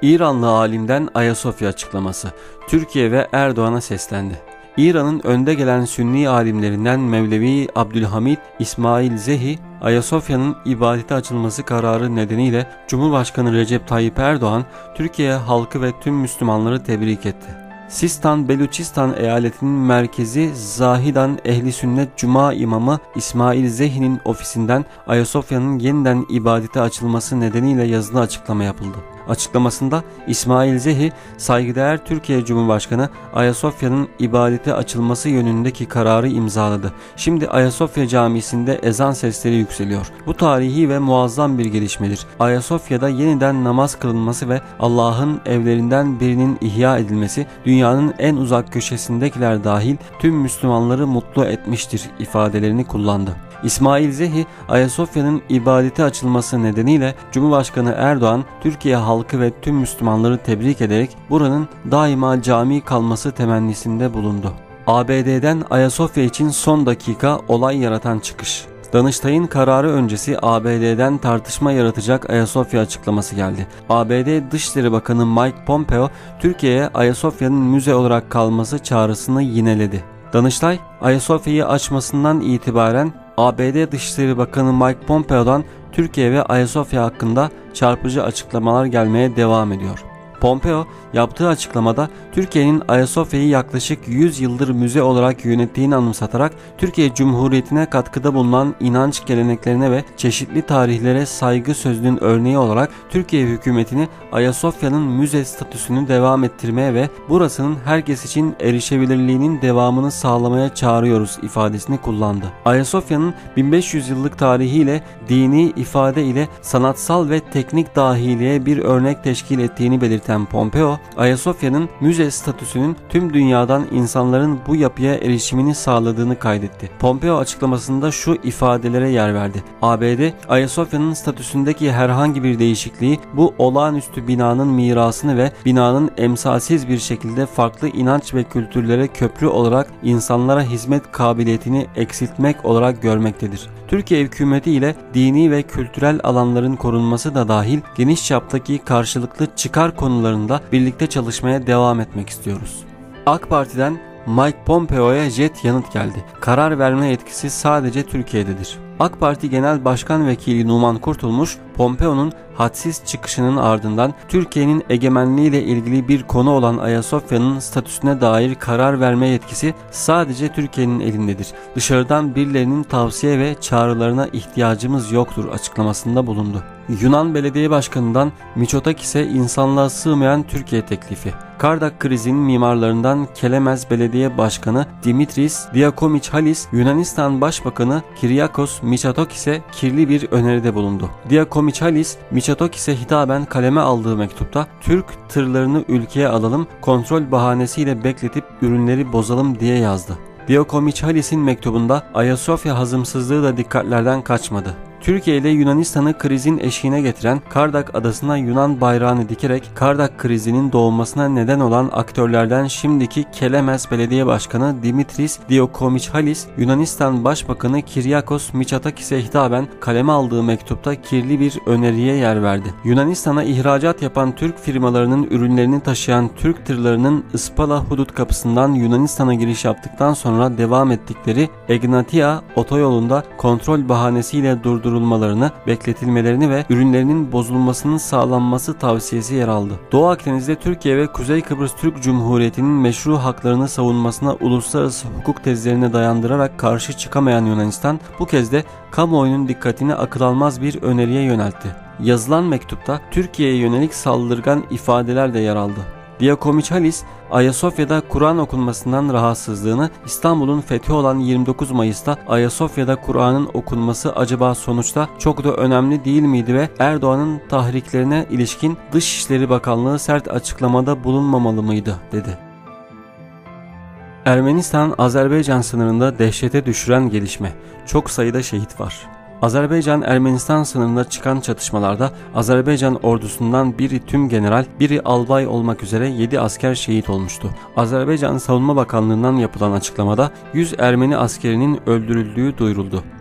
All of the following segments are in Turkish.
İranlı alimden Ayasofya açıklaması. Türkiye ve Erdoğan'a seslendi. İran'ın önde gelen Sünni alimlerinden Mevlevi Abdülhamid İsmail Zehi, Ayasofya'nın ibadete açılması kararı nedeniyle Cumhurbaşkanı Recep Tayyip Erdoğan, Türkiye halkı ve tüm Müslümanları tebrik etti. Sistan Beluçistan eyaletinin merkezi Zahidan Ehli Sünnet Cuma imamı İsmail Zehi'nin ofisinden Ayasofya'nın yeniden ibadete açılması nedeniyle yazılı açıklama yapıldı. Açıklamasında İsmail Zehi, saygıdeğer Türkiye Cumhurbaşkanı Ayasofya'nın ibadete açılması yönündeki kararı imzaladı. Şimdi Ayasofya Camisi'nde ezan sesleri yükseliyor. Bu tarihi ve muazzam bir gelişmedir. Ayasofya'da yeniden namaz kılınması ve Allah'ın evlerinden birinin ihya edilmesi dünyanın en uzak köşesindekiler dahil tüm Müslümanları mutlu etmiştir ifadelerini kullandı. İsmail Zehi, Ayasofya'nın ibadete açılması nedeniyle Cumhurbaşkanı Erdoğan, Türkiye halkı ve tüm Müslümanları tebrik ederek buranın daima cami kalması temennisinde bulundu. ABD'den Ayasofya için son dakika olay yaratan çıkış. Danıştay'ın kararı öncesi ABD'den tartışma yaratacak Ayasofya açıklaması geldi. ABD Dışişleri Bakanı Mike Pompeo, Türkiye'ye Ayasofya'nın müze olarak kalması çağrısını yineledi. Danıştay, Ayasofya'yı açmasından itibaren ABD Dışişleri Bakanı Mike Pompeo'dan Türkiye ve Ayasofya hakkında çarpıcı açıklamalar gelmeye devam ediyor. Pompeo yaptığı açıklamada Türkiye'nin Ayasofya'yı yaklaşık 100 yıldır müze olarak yönettiğini anımsatarak Türkiye Cumhuriyeti'ne katkıda bulunan inanç geleneklerine ve çeşitli tarihlere saygı sözünün örneği olarak Türkiye hükümetini Ayasofya'nın müze statüsünü devam ettirmeye ve burasının herkes için erişebilirliğinin devamını sağlamaya çağırıyoruz ifadesini kullandı. Ayasofya'nın 1500 yıllık tarihiyle, dini ifade ile sanatsal ve teknik dahiliye bir örnek teşkil ettiğini belirten Pompeo, Ayasofya'nın müze statüsünün tüm dünyadan insanların bu yapıya erişimini sağladığını kaydetti. Pompeo açıklamasında şu ifadelere yer verdi. ABD, Ayasofya'nın statüsündeki herhangi bir değişikliği bu olağanüstü binanın mirasını ve binanın emsalsiz bir şekilde farklı inanç ve kültürlere köprü olarak insanlara hizmet kabiliyetini eksiltmek olarak görmektedir. Türkiye hükümeti ile dini ve kültürel alanların korunması da dahil geniş çaptaki karşılıklı çıkar konularında birlikte çalışmaya devam etmek istiyoruz. AK Parti'den Mike Pompeo'ya jet yanıt geldi. Karar verme yetkisi sadece Türkiye'dedir. AK Parti Genel Başkan Vekili Numan Kurtulmuş, Pompeo'nun hadsiz çıkışının ardından Türkiye'nin egemenliğiyle ilgili bir konu olan Ayasofya'nın statüsüne dair karar verme yetkisi sadece Türkiye'nin elindedir. Dışarıdan birilerinin tavsiye ve çağrılarına ihtiyacımız yoktur açıklamasında bulundu. Yunan Belediye Başkanı'ndan Mitsotakis'e insanlığa sığmayan Türkiye teklifi. Kardak krizinin mimarlarından Kelemez Belediye Başkanı Dimitris Diakomichalis, Yunanistan Başbakanı Kyriakos Mitsotakis'e kirli bir öneride bulundu. Diakomichalis, Mitsotakis'e hitaben kaleme aldığı mektupta Türk tırlarını ülkeye alalım, kontrol bahanesiyle bekletip ürünleri bozalım diye yazdı. Diakomichalis'in mektubunda Ayasofya hazımsızlığı da dikkatlerden kaçmadı. Türkiye ile Yunanistan'ı krizin eşiğine getiren, Kardak adasına Yunan bayrağını dikerek Kardak krizinin doğmasına neden olan aktörlerden şimdiki Kelemez Belediye Başkanı Dimitris Diakomichalis, Yunanistan Başbakanı Kyriakos Mitsotakis'e hitaben kaleme aldığı mektupta kirli bir öneriye yer verdi. Yunanistan'a ihracat yapan Türk firmalarının ürünlerini taşıyan Türk tırlarının Ispala hudut kapısından Yunanistan'a giriş yaptıktan sonra devam ettikleri Egnatia otoyolunda kontrol bahanesiyle durdurulmalarını, bekletilmelerini ve ürünlerinin bozulmasının sağlanması tavsiyesi yer aldı. Doğu Akdeniz'de Türkiye ve Kuzey Kıbrıs Türk Cumhuriyeti'nin meşru haklarını savunmasına uluslararası hukuk tezlerine dayandırarak karşı çıkamayan Yunanistan, bu kez de kamuoyunun dikkatini akıl almaz bir öneriye yöneltti. Yazılan mektupta Türkiye'ye yönelik saldırgan ifadeler de yer aldı. Diakomichalis, Ayasofya'da Kur'an okunmasından rahatsızlığını, İstanbul'un fethi olan 29 Mayıs'ta Ayasofya'da Kur'an'ın okunması acaba sonuçta çok da önemli değil miydi ve Erdoğan'ın tahriklerine ilişkin Dışişleri Bakanlığı sert açıklamada bulunmamalı mıydı, dedi. Ermenistan-Azerbaycan sınırında dehşete düşüren gelişme. Çok sayıda şehit var. Azerbaycan-Ermenistan sınırında çıkan çatışmalarda Azerbaycan ordusundan biri tüm general, biri albay olmak üzere 7 asker şehit olmuştu. Azerbaycan Savunma Bakanlığı'ndan yapılan açıklamada 100 Ermeni askerinin öldürüldüğü duyuruldu.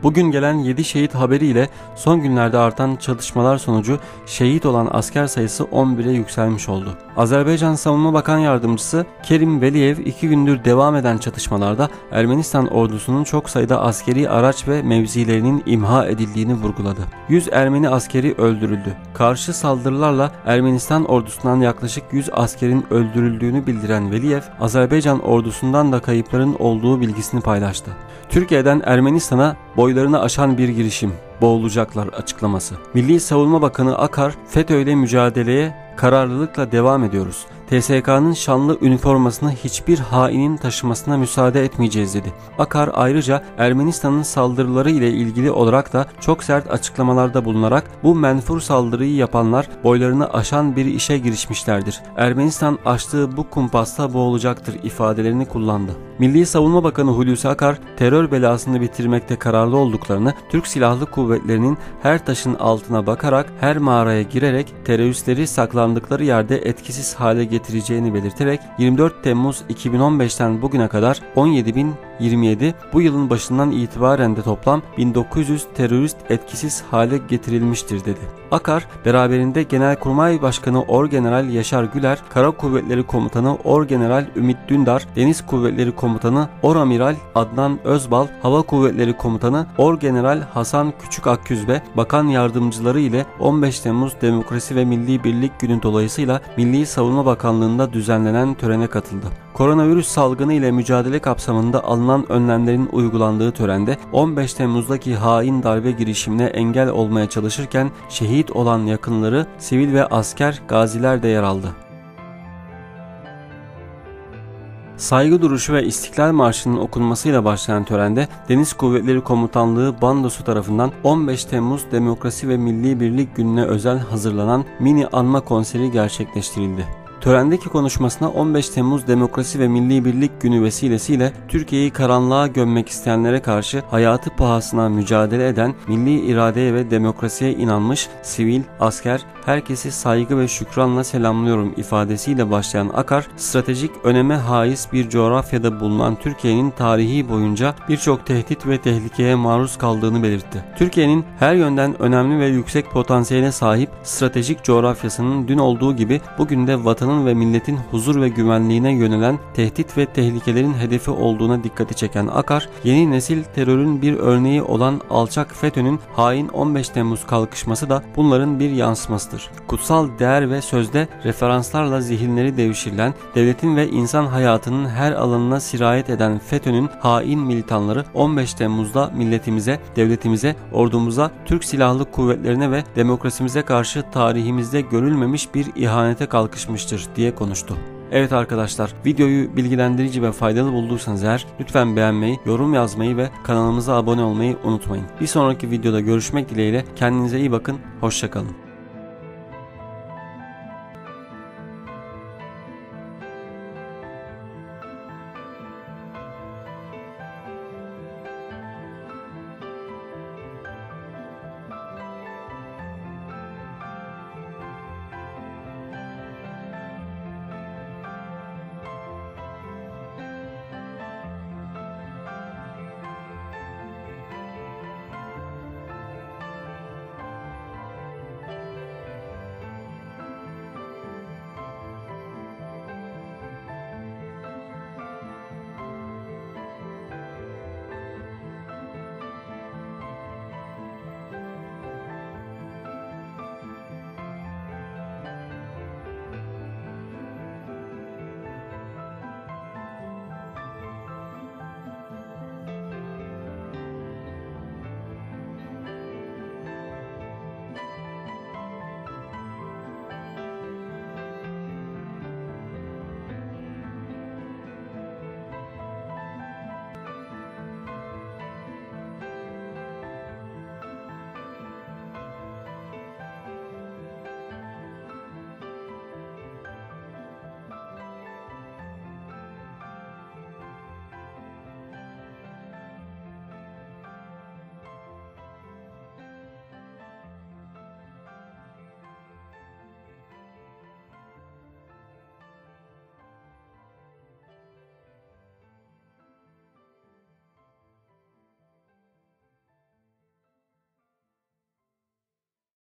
Bugün gelen 7 şehit haberiyle son günlerde artan çatışmalar sonucu şehit olan asker sayısı 11'e yükselmiş oldu. Azerbaycan Savunma Bakan Yardımcısı Kerim Veliyev 2 gündür devam eden çatışmalarda Ermenistan ordusunun çok sayıda askeri araç ve mevzilerinin imha edildiğini vurguladı. 100 Ermeni askeri öldürüldü. Karşı saldırılarla Ermenistan ordusundan yaklaşık 100 askerin öldürüldüğünü bildiren Veliyev, Azerbaycan ordusundan da kayıpların olduğu bilgisini paylaştı. Türkiye'den Ermenistan'a boylarını aşan bir girişim, boğulacaklar açıklaması. Milli Savunma Bakanı Akar, FETÖ'yle mücadeleye kararlılıkla devam ediyoruz. TSK'nın şanlı üniformasını hiçbir hainin taşımasına müsaade etmeyeceğiz dedi. Akar ayrıca Ermenistan'ın saldırıları ile ilgili olarak da çok sert açıklamalarda bulunarak bu menfur saldırıyı yapanlar boylarını aşan bir işe girişmişlerdir. Ermenistan açtığı bu kumpasta boğulacaktır ifadelerini kullandı. Milli Savunma Bakanı Hulusi Akar, terör belasını bitirmekte kararlı olduklarını, Türk Silahlı Kuvvetleri'nin her taşın altına bakarak, her mağaraya girerek teröristleri saklandıkları yerde etkisiz hale getireceğini belirterek 24 Temmuz 2015'ten bugüne kadar 17.027, bu yılın başından itibaren de toplam 1900 terörist etkisiz hale getirilmiştir dedi. Akar, beraberinde Genelkurmay Başkanı Orgeneral Yaşar Güler, Kara Kuvvetleri Komutanı Orgeneral Ümit Dündar, Deniz Kuvvetleri Komutanı Oramiral Adnan Özbal, Hava Kuvvetleri Komutanı Orgeneral Hasan Küçük Akgüz ve bakan yardımcıları ile 15 Temmuz Demokrasi ve Milli Birlik Günü dolayısıyla Milli Savunma Bakanlığı'nda düzenlenen törene katıldı. Koronavirüs salgını ile mücadele kapsamında alınan önlemlerin uygulandığı törende 15 Temmuz'daki hain darbe girişimine engel olmaya çalışırken şehit olan yakınları, sivil ve asker gaziler de yer aldı. Saygı duruşu ve İstiklal Marşı'nın okunmasıyla başlayan törende Deniz Kuvvetleri Komutanlığı Bandosu tarafından 15 Temmuz Demokrasi ve Milli Birlik Günü'ne özel hazırlanan mini anma konseri gerçekleştirildi. Törendeki konuşmasına 15 Temmuz Demokrasi ve Milli Birlik Günü vesilesiyle Türkiye'yi karanlığa gömmek isteyenlere karşı hayatı pahasına mücadele eden, milli iradeye ve demokrasiye inanmış sivil, asker, herkesi saygı ve şükranla selamlıyorum ifadesiyle başlayan Akar, stratejik öneme haiz bir coğrafyada bulunan Türkiye'nin tarihi boyunca birçok tehdit ve tehlikeye maruz kaldığını belirtti. Türkiye'nin her yönden önemli ve yüksek potansiyele sahip stratejik coğrafyasının dün olduğu gibi bugün de vatanın ve milletin huzur ve güvenliğine yönelen tehdit ve tehlikelerin hedefi olduğuna dikkati çeken Akar, yeni nesil terörün bir örneği olan alçak FETÖ'nün hain 15 Temmuz kalkışması da bunların bir yansımasıdır. Kutsal değer ve sözde referanslarla zihinleri devşirilen, devletin ve insan hayatının her alanına sirayet eden FETÖ'nün hain militanları 15 Temmuz'da milletimize, devletimize, ordumuza, Türk Silahlı Kuvvetlerine ve demokrasimize karşı tarihimizde görülmemiş bir ihanete kalkışmıştır diye konuştu. Evet arkadaşlar, videoyu bilgilendirici ve faydalı bulduysanız eğer lütfen beğenmeyi, yorum yazmayı ve kanalımıza abone olmayı unutmayın. Bir sonraki videoda görüşmek dileğiyle, kendinize iyi bakın, hoşça kalın.